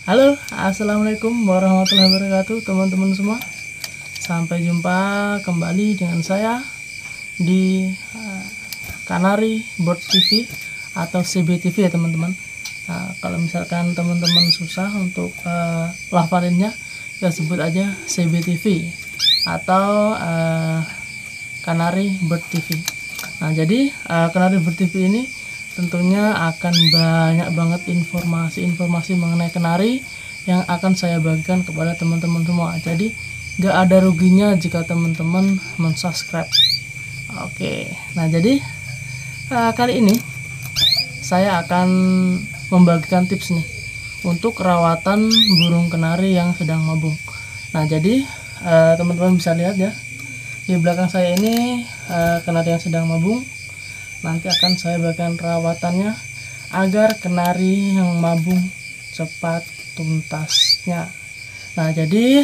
Halo, assalamualaikum warahmatullahi wabarakatuh teman-teman semua. Sampai jumpa kembali dengan saya di Canary Bird TV atau CBTV ya teman-teman. Nah, kalau misalkan teman-teman susah untuk lafalinnya, ya sebut aja CBTV atau Canary Bird TV. Nah, jadi Canary Bird TV ini tentunya akan banyak banget informasi-informasi mengenai kenari yang akan saya bagikan kepada teman-teman semua. Jadi gak ada ruginya jika teman-teman mensubscribe. Oke, nah jadi kali ini saya akan membagikan tips nih untuk rawatan burung kenari yang sedang mabung. Nah jadi teman-teman bisa lihat ya, di belakang saya ini kenari yang sedang mabung. Nanti akan saya bagikan rawatannya agar kenari yang mabung cepat tuntasnya. Nah jadi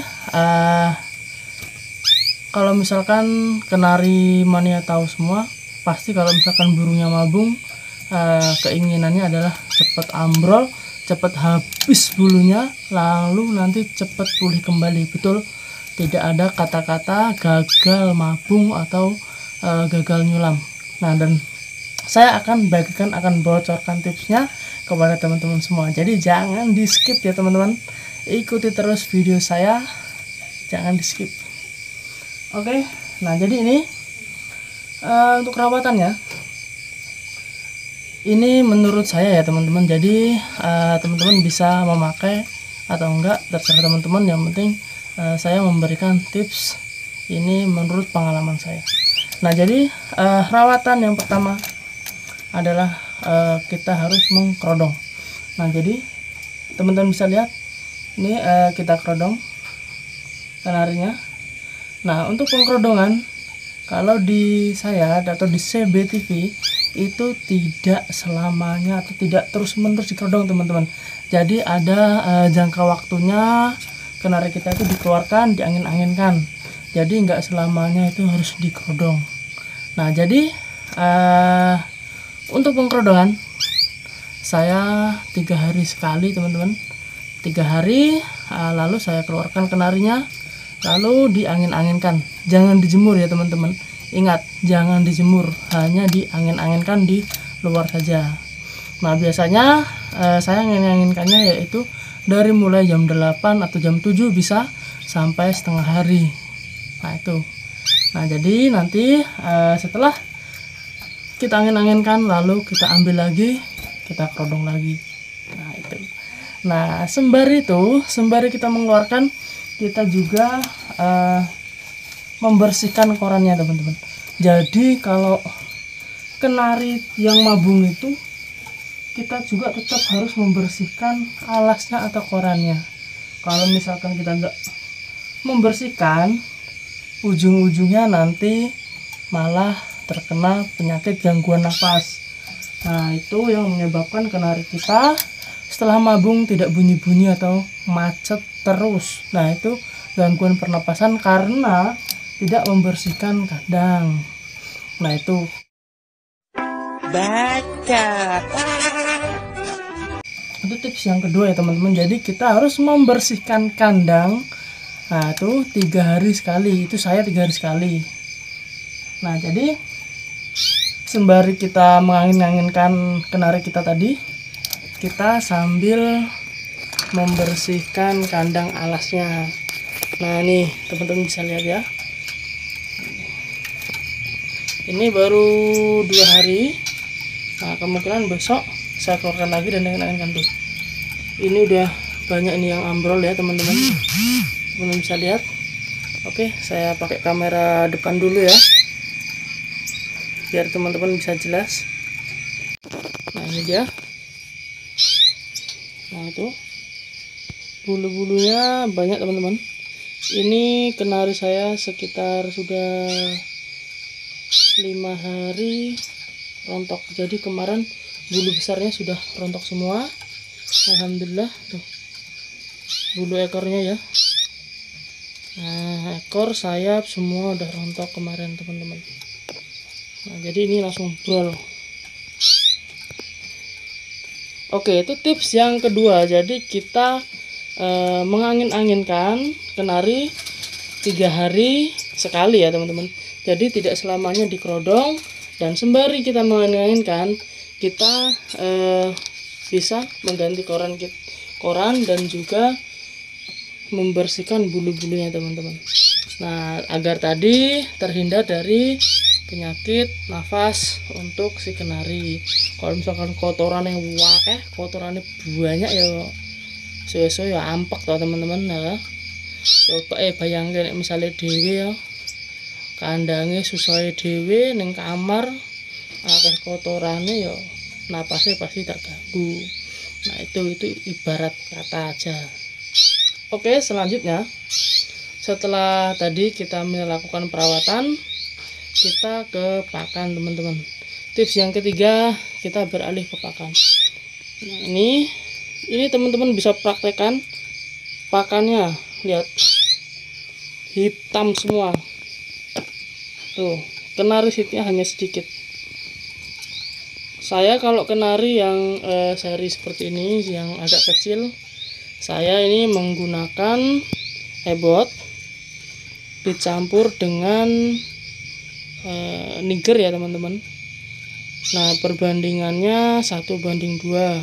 kalau misalkan kenari mania tahu semua, pasti kalau misalkan burungnya mabung, keinginannya adalah cepat ambrol, cepat habis bulunya, lalu nanti cepat pulih kembali. Betul, tidak ada kata-kata gagal mabung atau gagal nyulam. Nah, dan saya akan bocorkan tipsnya kepada teman-teman semua. Jadi jangan di skip ya teman-teman, ikuti terus video saya, jangan di skip. Oke, nah jadi ini untuk rawatannya, ini menurut saya ya teman-teman. Jadi teman-teman bisa memakai atau enggak, terserah teman-teman. Yang penting saya memberikan tips ini menurut pengalaman saya. Nah jadi rawatan yang pertama adalah kita harus mengkerodong. Nah jadi teman-teman bisa lihat ini kita kerodong kenarinya. Nah untuk pengkerodongan, kalau di saya atau di CBTV itu tidak selamanya atau tidak terus menerus dikerodong teman-teman. Jadi ada jangka waktunya kenari kita itu dikeluarkan, diangin-anginkan. Jadi nggak selamanya itu harus dikerodong. Nah jadi untuk pengkerodongan saya 3 hari sekali teman-teman, 3 hari lalu saya keluarkan kenarinya, lalu diangin-anginkan. Jangan dijemur ya teman-teman, ingat jangan dijemur, hanya diangin-anginkan di luar saja. Nah biasanya saya angin-anginkannya yaitu dari mulai jam 8 atau jam 7 bisa sampai setengah hari. Nah itu, nah jadi nanti setelah kita angin-anginkan, lalu kita ambil lagi, kita kerodong lagi. Nah itu. Nah sembari kita mengeluarkan, kita juga membersihkan korannya teman-teman. Jadi kalau kenari yang mabung itu, kita juga tetap harus membersihkan alasnya atau korannya. Kalau misalkan kita nggak membersihkan, ujung-ujungnya nanti malah terkena penyakit gangguan nafas. Nah itu yang menyebabkan kenari kita setelah mabung tidak bunyi-bunyi atau macet terus. Nah itu gangguan pernapasan karena tidak membersihkan kandang. Nah itu tips yang kedua ya teman-teman. Jadi kita harus membersihkan kandang. Nah itu 3 hari sekali. Itu saya 3 hari sekali. Nah jadi sembari kita mengangin-anginkan kenari kita tadi, kita sambil membersihkan kandang alasnya. Nah nih teman-teman bisa lihat ya, ini baru 2 hari. Nah kemungkinan besok saya keluarkan lagi dan angin-anginkan tuh. Ini udah banyak ini yang ambrol ya teman-teman. Teman-teman bisa lihat. Oke, saya pakai kamera depan dulu ya, biar teman-teman bisa jelas. Nah ini dia. Nah itu bulu-bulunya banyak teman-teman. Ini kenari saya sekitar sudah 5 hari rontok. Jadi kemarin bulu besarnya sudah rontok semua, alhamdulillah. Tuh bulu ekornya ya. Nah ekor, sayap semua udah rontok kemarin teman-teman. Nah jadi ini langsung brol. Oke, itu tips yang kedua. Jadi kita mengangin-anginkan kenari 3 hari sekali ya teman-teman. Jadi tidak selamanya dikerodong, dan sembari kita mengangin-anginkan kita bisa mengganti koran dan juga membersihkan bulu-bulunya teman-teman. Nah, agar tadi terhindar dari penyakit nafas untuk si kenari. Kalau misalkan kotoran yang wakeh, kotorannya banyak ya sesuai ya ampak toh teman-teman ya. Coba bayangkan misalnya dewe ya kandangnya susah dewe neng kamar akeh kotorannya ya napasnya pasti terganggu. Nah itu ibarat kata aja. Oke, selanjutnya setelah tadi kita melakukan perawatan, kita ke pakan teman-teman. Tips yang ketiga, kita beralih ke pakan. Nah, ini teman-teman bisa praktekkan pakannya. Lihat, hitam semua. Tuh, kenari sitnya hanya sedikit. Saya kalau kenari yang seri seperti ini, yang agak kecil, saya ini menggunakan ebot dicampur dengan niger ya teman-teman. Nah, perbandingannya 1:2.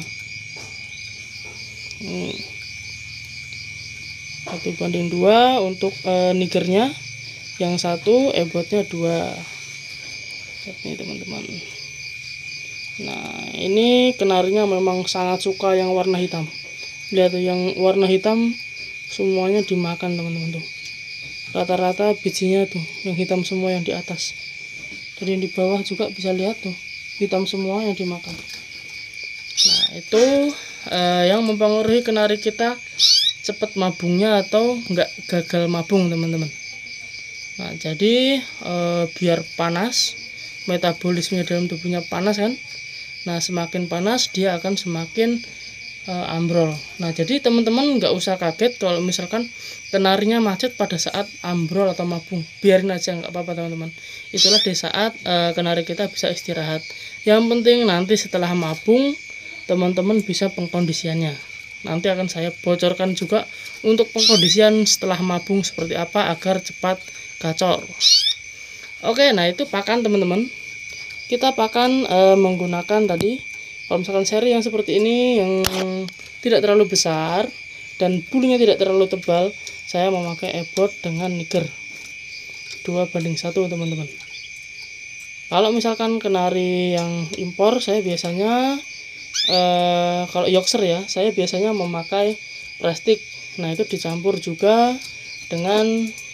1:2 untuk nigernya, yang satu ebotnya 2. Ini teman-teman. Nah, ini kenarinya memang sangat suka yang warna hitam. Lihat tuh, yang warna hitam semuanya dimakan teman-teman tuh. Rata-rata bijinya tuh yang hitam semua yang di atas. Jadi di bawah juga bisa lihat tuh, hitam semua yang dimakan. Nah, itu yang mempengaruhi kenari kita cepat mabungnya atau enggak gagal mabung teman-teman. Nah, jadi biar panas, metabolisme dalam tubuhnya panas kan. Nah, semakin panas dia akan semakin ambrol. Nah, jadi teman-teman nggak usah kaget kalau misalkan kenarinya macet pada saat ambrol atau mabung. Biarin aja, nggak apa-apa teman-teman. Itulah di saat kenari kita bisa istirahat. Yang penting nanti setelah mabung teman-teman bisa pengkondisiannya. Nanti akan saya bocorkan juga untuk pengkondisian setelah mabung seperti apa agar cepat gacor. Oke, nah itu pakan teman-teman. Kita pakan menggunakan tadi, kalau misalkan seri yang seperti ini yang tidak terlalu besar dan bulunya tidak terlalu tebal, saya memakai ebot dengan niger 2:1 teman-teman. Kalau misalkan kenari yang impor, saya biasanya kalau Yorkshire ya, saya biasanya memakai plastik. Nah, itu dicampur juga dengan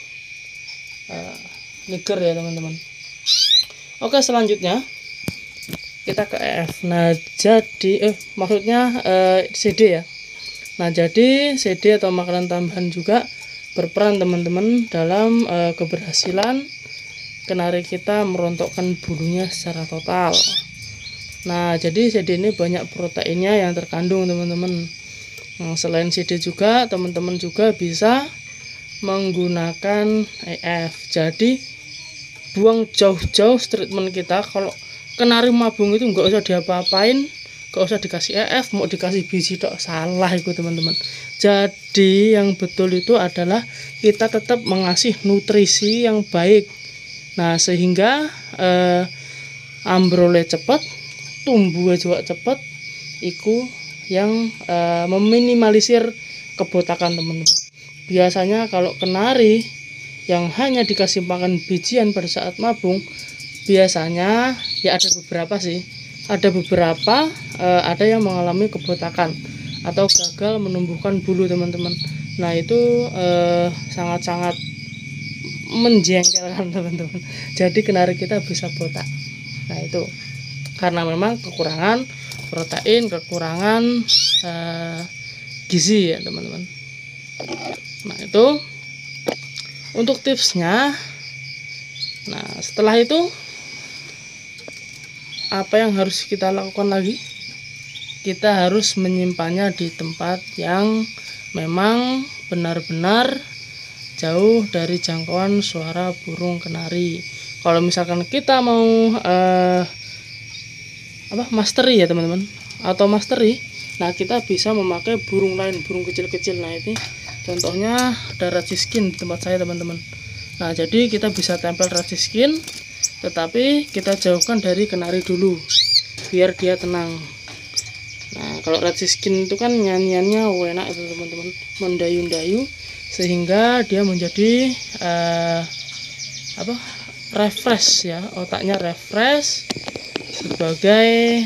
niger ya teman-teman. Oke, selanjutnya kita ke EF. Nah, jadi maksudnya CD ya. Nah, jadi CD atau makanan tambahan juga berperan teman-teman dalam keberhasilan kenari kita merontokkan bulunya secara total. Nah, jadi CD ini banyak proteinnya yang terkandung teman-teman. Nah, selain CD juga teman-teman juga bisa menggunakan EF. Jadi buang jauh-jauh treatment kita. Kalau kenari mabung itu nggak usah diapa-apain, nggak usah dikasih EF, mau dikasih biji tok, salah itu teman-teman. Jadi yang betul itu adalah kita tetap mengasih nutrisi yang baik. Nah, sehingga ambrolnya cepat, tumbuhnya juga cepat. Iku yang meminimalisir kebotakan teman-teman. Biasanya kalau kenari yang hanya dikasih makan bijian pada saat mabung, biasanya ya ada beberapa sih, ada beberapa ada yang mengalami kebotakan atau gagal menumbuhkan bulu teman-teman. Nah, itu sangat-sangat menjengkelkan teman-teman. Jadi kenari kita bisa botak. Nah, itu karena memang kekurangan protein, kekurangan gizi ya teman-teman. Nah, itu untuk tipsnya. Nah, setelah itu apa yang harus kita lakukan lagi? Kita harus menyimpannya di tempat yang memang benar-benar jauh dari jangkauan suara burung kenari. Kalau misalkan kita mau mastery ya teman-teman, atau mastery, Nah, kita bisa memakai burung lain, burung kecil-kecil. Nah, ini contohnya ada rajiskin di tempat saya, teman-teman. Nah, jadi kita bisa tempel rajiskin, tetapi kita jauhkan dari kenari dulu biar dia tenang. Nah, kalau rajiskin itu kan nyanyiannya enak itu, teman-teman, mendayu-dayu sehingga dia menjadi refresh ya, otaknya refresh sebagai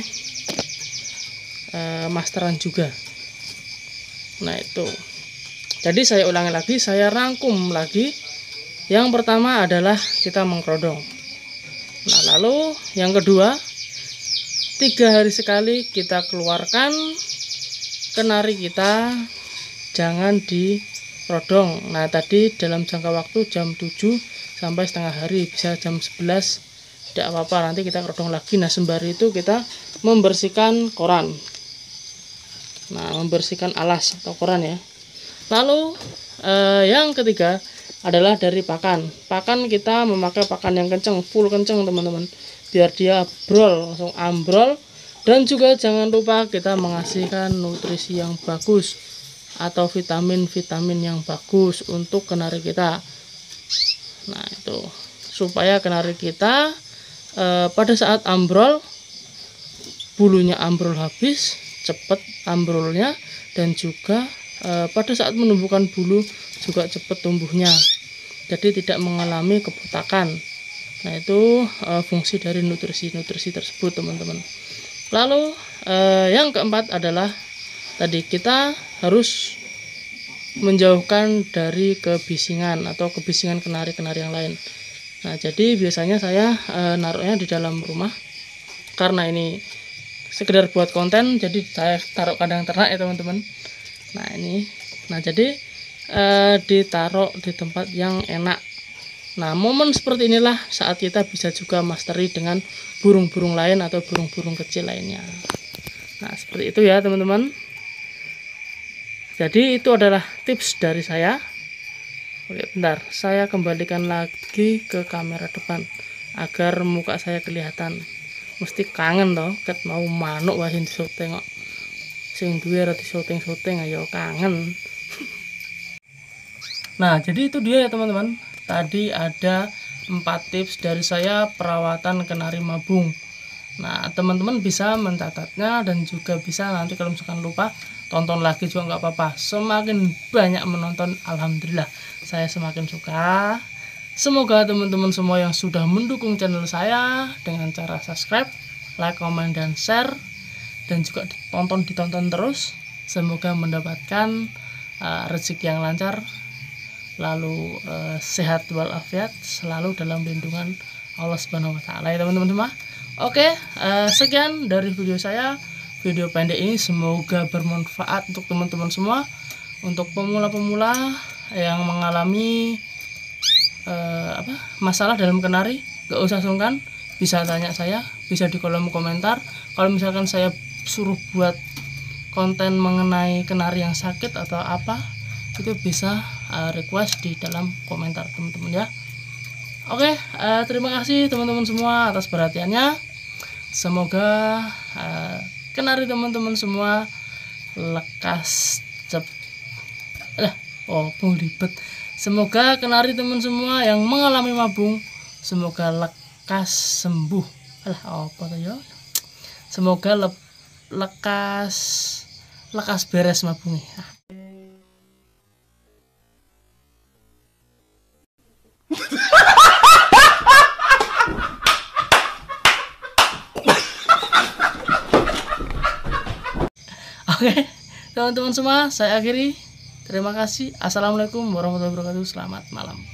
masteran juga. Nah, itu. Jadi saya ulangi lagi, saya rangkum lagi. Yang pertama adalah kita mengkerodong. Nah, lalu yang kedua, 3 hari sekali kita keluarkan kenari kita, jangan dikerodong. Nah, tadi dalam jangka waktu jam 7 sampai setengah hari, bisa jam 11 tidak apa-apa, nanti kita kerodong lagi. Nah, sembari itu kita membersihkan koran. Nah, membersihkan alas atau koran ya. Lalu yang ketiga adalah dari pakan. Pakan kita memakai pakan yang kenceng, full kenceng, teman-teman, biar dia brol, langsung ambrol. Dan juga jangan lupa kita mengasihkan nutrisi yang bagus atau vitamin-vitamin yang bagus untuk kenari kita. Nah, itu supaya kenari kita pada saat ambrol, bulunya ambrol habis, cepat ambrolnya, dan juga pada saat menumbuhkan bulu juga cepat tumbuhnya, jadi tidak mengalami kebotakan. Nah, itu fungsi dari nutrisi-nutrisi tersebut, teman-teman. Lalu yang keempat adalah tadi kita harus menjauhkan dari kebisingan atau kebisingan kenari-kenari yang lain. Nah, jadi biasanya saya naruhnya di dalam rumah karena ini sekedar buat konten, jadi saya taruh kandang ternak ya, teman-teman. Nah, ini, nah jadi ditaruh di tempat yang enak. Nah, momen seperti inilah saat kita bisa juga mastery dengan burung-burung lain atau burung-burung kecil lainnya. Nah, seperti itu ya, teman-teman. Jadi itu adalah tips dari saya. Oke, bentar, saya kembalikan lagi ke kamera depan agar muka saya kelihatan. Mesti kangen toh, ket mau manuk wae sing syuting kok. Sing duwe ora syuting-syuting ayo kangen. Nah, jadi itu dia ya, teman-teman. Tadi ada 4 tips dari saya perawatan kenari mabung. Nah, teman-teman bisa mencatatnya dan juga bisa nanti kalau misalkan lupa, tonton lagi juga nggak apa-apa. Semakin banyak menonton, alhamdulillah saya semakin suka. Semoga teman-teman semua yang sudah mendukung channel saya dengan cara subscribe, like, komen, dan share, dan juga ditonton terus, semoga mendapatkan rezeki yang lancar, lalu sehat walafiat, selalu dalam lindungan Allah Subhanahu wa Ta'ala ya, teman-teman semua. Oke, sekian dari video saya, video pendek ini. Semoga bermanfaat untuk teman-teman semua. Untuk pemula-pemula yang mengalami masalah dalam kenari, gak usah sungkan, bisa tanya saya, bisa di kolom komentar. Kalau misalkan saya suruh buat konten mengenai kenari yang sakit atau apa, itu bisa request di dalam komentar, teman-teman ya. Oke, terima kasih teman-teman semua atas perhatiannya. Semoga kenari teman-teman semua lekas ribet. Semoga kenari teman semua yang mengalami mabung, semoga lekas sembuh. Semoga lekas beres mabungnya. Oke, teman-teman semua, saya akhiri. Terima kasih. Assalamualaikum warahmatullahi wabarakatuh. Selamat malam.